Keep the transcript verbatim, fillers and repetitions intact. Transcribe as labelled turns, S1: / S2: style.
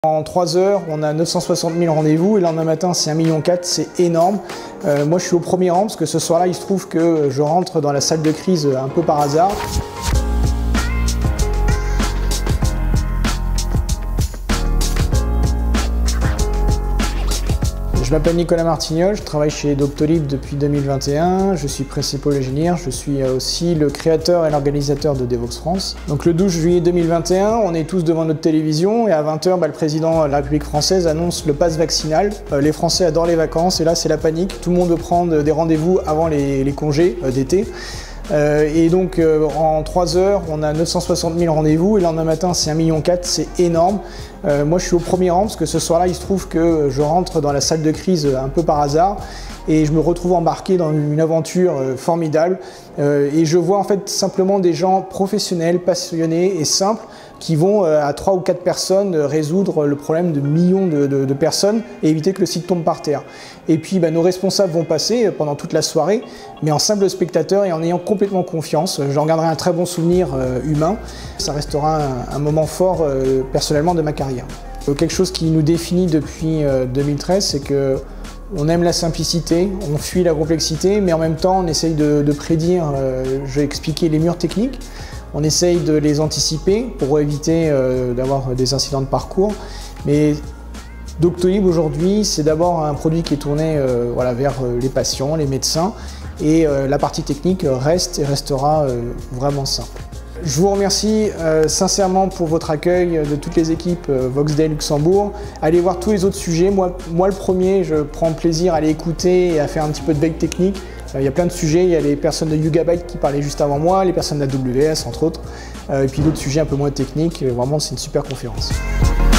S1: En trois heures, on a neuf cent soixante mille rendez-vous et le lendemain matin, c'est un virgule quatre million, c'est énorme. Euh, moi, je suis au premier rang parce que ce soir-là, il se trouve que je rentre dans la salle de crise un peu par hasard. Je m'appelle Nicolas Martignol, je travaille chez Doctolib depuis deux mille vingt et un, je suis principal engineer, je suis aussi le créateur et l'organisateur de Devox France. Donc le douze juillet deux mille vingt et un, on est tous devant notre télévision et à vingt heures, bah, le président de la République française annonce le pass vaccinal. Euh, les Français adorent les vacances et là c'est la panique, tout le monde veut prendre des rendez-vous avant les, les congés euh, d'été. Euh, et donc euh, en trois heures, on a neuf cent soixante mille rendez-vous et le lendemain matin, c'est un virgule quatre million, c'est énorme. Euh, moi, je suis au premier rang parce que ce soir-là, il se trouve que je rentre dans la salle de crise un peu par hasard et je me retrouve embarqué dans une aventure euh, formidable. Euh, et je vois en fait simplement des gens professionnels, passionnés et simples qui vont euh, à trois ou quatre personnes euh, résoudre le problème de millions de, de, de personnes et éviter que le site tombe par terre. Et puis bah, nos responsables vont passer pendant toute la soirée, mais en simple spectateur et en ayant complètement confiance. J'en garderai un très bon souvenir euh, humain. Ça restera un, un moment fort euh, personnellement de ma carrière. Euh, quelque chose qui nous définit depuis euh, deux mille treize, c'est que on aime la simplicité, on fuit la complexité, mais en même temps on essaye de, de prédire, euh, je vais expliquer les murs techniques, on essaye de les anticiper pour éviter euh, d'avoir des incidents de parcours. Mais Doctolib aujourd'hui, c'est d'abord un produit qui est tourné euh, voilà, vers euh, les patients, les médecins, et euh, la partie technique reste et restera euh, vraiment simple. Je vous remercie euh, sincèrement pour votre accueil de toutes les équipes euh, Voxday Luxembourg. Allez voir tous les autres sujets. Moi, moi le premier, je prends plaisir à aller écouter et à faire un petit peu de veille technique. Euh, il y a plein de sujets. Il y a les personnes de Yugabyte qui parlaient juste avant moi, les personnes de A W S entre autres, euh, et puis d'autres sujets un peu moins techniques. Vraiment, c'est une super conférence.